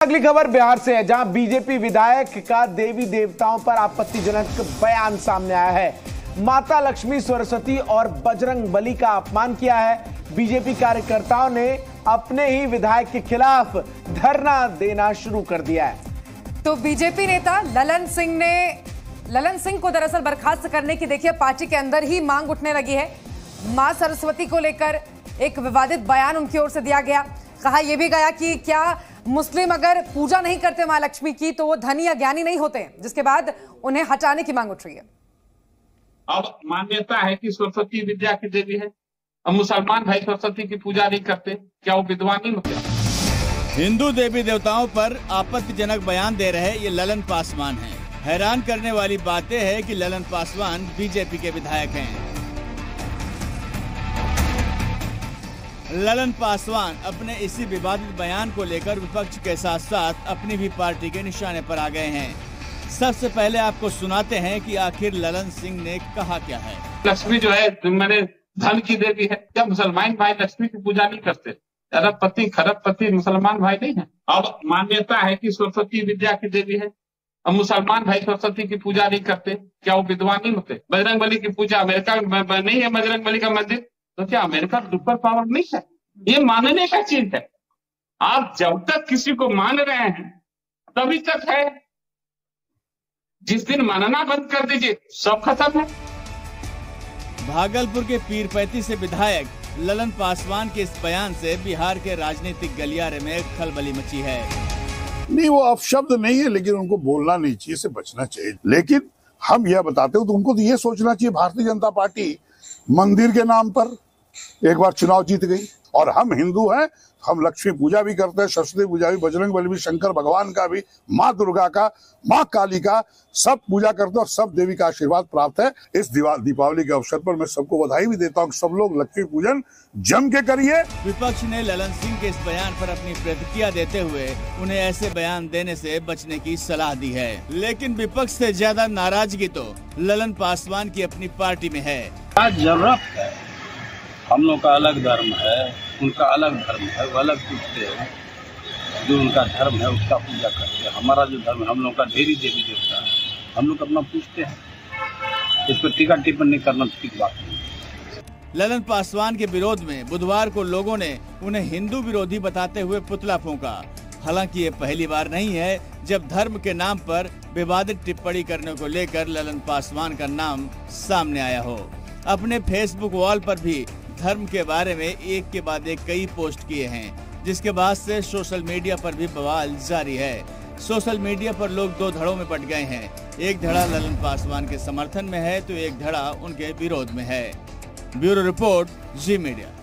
अगली खबर बिहार से है, जहां बीजेपी विधायक का देवी देवताओं पर आपत्तिजनक बयान सामने आया है। माता लक्ष्मी, सरस्वती और बजरंग बली का अपमान किया है। बीजेपी कार्यकर्ताओं ने अपने ही विधायक के खिलाफ धरना देना शुरू कर दिया है। तो बीजेपी नेता ललन सिंह को दरअसल बर्खास्त करने की देखिए पार्टी के अंदर ही मांग उठने लगी है। मां सरस्वती को लेकर एक विवादित बयान उनकी ओर से दिया गया। कहा यह भी गया कि क्या मुस्लिम अगर पूजा नहीं करते मां लक्ष्मी की तो वो धनी या ज्ञानी नहीं होते, जिसके बाद उन्हें हटाने की मांग उठ रही है। अब मान्यता है कि सरस्वती विद्या की देवी है। अब मुसलमान भाई सरस्वती की पूजा नहीं करते, क्या वो विद्वान नहीं होते? हिंदू देवी देवताओं पर आपत्तिजनक बयान दे रहे ये ललन पासवान हैं। हैरान करने वाली बातें है कि ललन पासवान बीजेपी के विधायक हैं। ललन पासवान अपने इसी विवादित बयान को लेकर विपक्ष के साथ साथ अपनी भी पार्टी के निशाने पर आ गए हैं। सबसे पहले आपको सुनाते हैं कि आखिर ललन सिंह ने कहा क्या है। लक्ष्मी जो है मैंने धन की देवी है। क्या मुसलमान भाई लक्ष्मी की पूजा नहीं करते? अरबपति खरबपति मुसलमान भाई नहीं है। अब मान्यता है कि सरस्वती विद्या की देवी है। अब मुसलमान भाई सरस्वती की पूजा नहीं करते, क्या वो विद्वान नहीं होते? बजरंग बली की पूजा अमेरिका में नहीं है। बजरंग बली का मंदिर तो क्या अमेरिका सुपर पावर नहीं है? ये मानने का चीज है। आप जब तक किसी को मान रहे हैं तभी तक है। जिस दिन मानना बंद कर दीजिए सब खत्म है। भागलपुर के पीरपैंती से विधायक ललन पासवान के इस बयान से बिहार के राजनीतिक गलियारे में खलबली मची है। नहीं, वो अपशब्द नहीं है, लेकिन उनको बोलना नहीं चाहिए, से बचना चाहिए। लेकिन हम यह बताते हो तो उनको तो ये सोचना चाहिए, भारतीय जनता पार्टी मंदिर के नाम पर एक बार चुनाव जीत गई और हम हिंदू हैं, हम लक्ष्मी पूजा भी करते हैं, सरस्वती पूजा भी, बजरंग बली भी, शंकर भगवान का भी, माँ दुर्गा का, माँ काली का, सब पूजा करते हैं और सब देवी का आशीर्वाद प्राप्त है। इस दीपावली के अवसर पर मैं सबको बधाई भी देता हूँ कि सब लोग लक्ष्मी पूजन जम के करिए। विपक्ष ने ललन सिंह के इस बयान पर अपनी प्रतिक्रिया देते हुए उन्हें ऐसे बयान देने से बचने की सलाह दी है। लेकिन विपक्ष से ज्यादा नाराजगी तो ललन पासवान की अपनी पार्टी में है। जरूरत है, हम लोग का अलग धर्म है, उनका अलग धर्म है, वो अलग पूछते हैं। जो उनका धर्म है उसका पूजा करते हैं। हमारा जो धर्म है, हम लोग का ढेरी देवी देवता है, हम लोग अपना पूछते हैं। इस पर टीका टिप्पणी करना ठीक बात नहीं। ललन पासवान के विरोध में बुधवार को लोगों ने उन्हें हिंदू विरोधी बताते हुए पुतला फूंका। हालांकि ये पहली बार नहीं है जब धर्म के नाम पर विवादित टिप्पणी करने को लेकर ललन पासवान का नाम सामने आया हो। अपने फेसबुक वॉल पर भी धर्म के बारे में एक के बाद एक कई पोस्ट किए हैं, जिसके बाद से सोशल मीडिया पर भी बवाल जारी है। सोशल मीडिया पर लोग दो धड़ों में बट गए हैं। एक धड़ा ललन पासवान के समर्थन में है तो एक धड़ा उनके विरोध में है। Bureau report, Zee media.